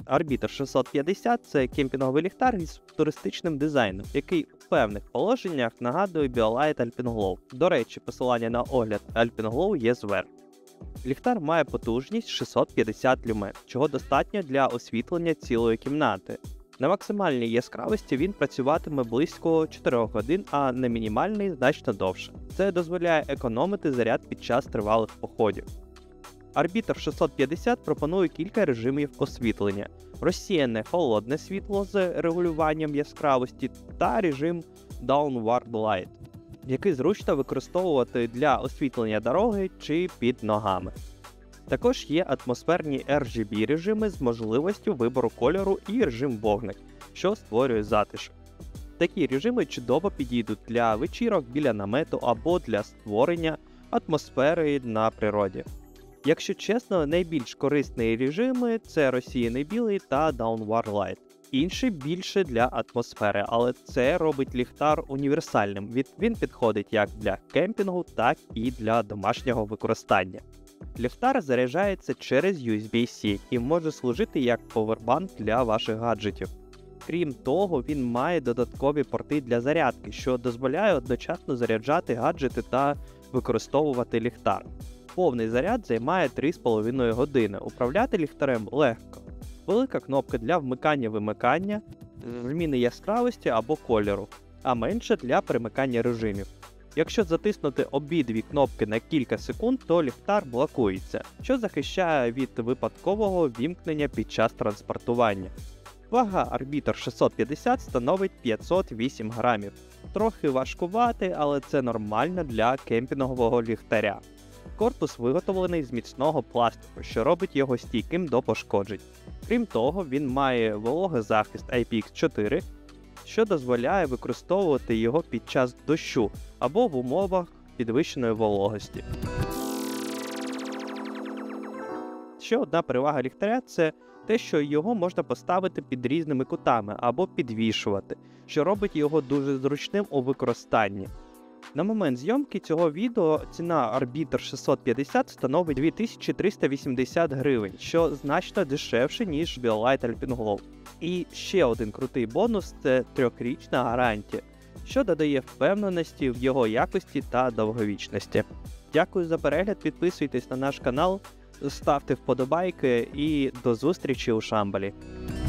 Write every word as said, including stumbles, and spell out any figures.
Arbiter шістсот п'ятдесят – це кемпінговий ліхтар із туристичним дизайном, який у певних положеннях нагадує BioLite Alpenglow. До речі, посилання на огляд Alpenglow є зверху. Ліхтар має потужність шістсот п'ятдесят люмен, чого достатньо для освітлення цілої кімнати. На максимальній яскравості він працюватиме близько чотирьох годин, а на мінімальній значно довше. Це дозволяє економити заряд під час тривалих походів. Arbiter шістсот п'ятдесят пропонує кілька режимів освітлення: розсіяне холодне світло з регулюванням яскравості та режим Downward Light, який зручно використовувати для освітлення дороги чи під ногами. Також є атмосферні ар джі бі режими з можливістю вибору кольору і режим вогник, що створює затишок. Такі режими чудово підійдуть для вечірок біля намету або для створення атмосфери на природі. Якщо чесно, найбільш корисні режими – це розсіяний білий та Downward Light. Інші більше для атмосфери, але це робить ліхтар універсальним. Він підходить як для кемпінгу, так і для домашнього використання. Ліхтар заряджається через ю ес бі-C і може служити як повербанк для ваших гаджетів. Крім того, він має додаткові порти для зарядки, що дозволяє одночасно заряджати гаджети та використовувати ліхтар. Повний заряд займає три з половиною години. Управляти ліхтарем легко. Велика кнопка для вмикання-вимикання, зміни яскравості або кольору, а менша для перемикання режимів. Якщо затиснути обидві кнопки на кілька секунд, то ліхтар блокується, що захищає від випадкового вімкнення під час транспортування. Вага Arbiter шістсот п'ятдесят становить п'ятсот вісім грамів. Трохи важкувати, але це нормально для кемпінгового ліхтаря. Корпус виготовлений з міцного пластику, що робить його стійким до пошкоджень. Крім того, він має вологозахист ай пі ікс чотири, що дозволяє використовувати його під час дощу або в умовах підвищеної вологості. Ще одна перевага ліхтаря – це те, що його можна поставити під різними кутами або підвішувати, що робить його дуже зручним у використанні. На момент зйомки цього відео ціна Arbiter шістсот п'ятдесят становить дві тисячі триста вісімдесят гривень, що значно дешевше, ніж BioLite Alpenglow. І ще один крутий бонус – це трьохрічна гарантія, що додає впевненості в його якості та довговічності. Дякую за перегляд, підписуйтесь на наш канал, ставте вподобайки і до зустрічі у Шамбалі.